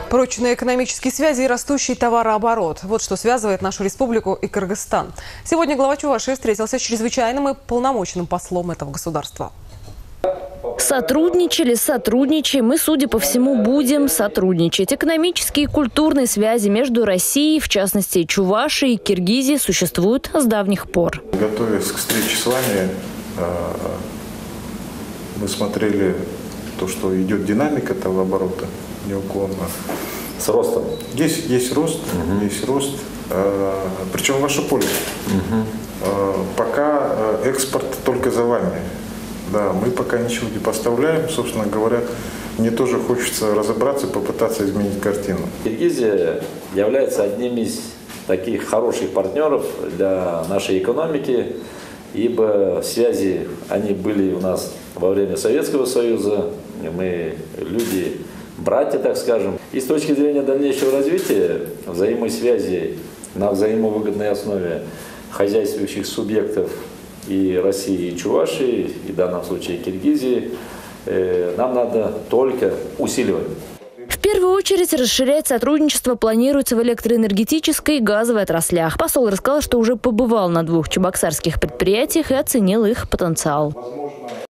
Прочные экономические связи и растущий товарооборот. Вот что связывает нашу республику и Кыргызстан. Сегодня глава Чувашии встретился с чрезвычайным и полномочным послом этого государства. Сотрудничаем и, судя по всему, будем сотрудничать. Экономические и культурные связи между Россией, в частности Чувашией и Киргизией, существуют с давних пор. Готовясь к встрече с вами, мы смотрели то, что идет динамика товарооборота неуклонно. С ростом? Есть рост, есть рост. Причем в ваше поле. Пока экспорт только за вами. Да, мы пока ничего не поставляем. Собственно говоря, мне тоже хочется разобраться, попытаться изменить картину. Киргизия является одним из таких хороших партнеров для нашей экономики, ибо связи, они были у нас во время Советского Союза. Мы люди, братья, так скажем. И с точки зрения дальнейшего развития взаимосвязи на взаимовыгодной основе хозяйствующих субъектов и России, и Чувашии, и в данном случае Киргизии, нам надо только усиливать. В первую очередь расширять сотрудничество планируется в электроэнергетической и газовой отраслях. Посол рассказал, что уже побывал на 2 чебоксарских предприятиях и оценил их потенциал.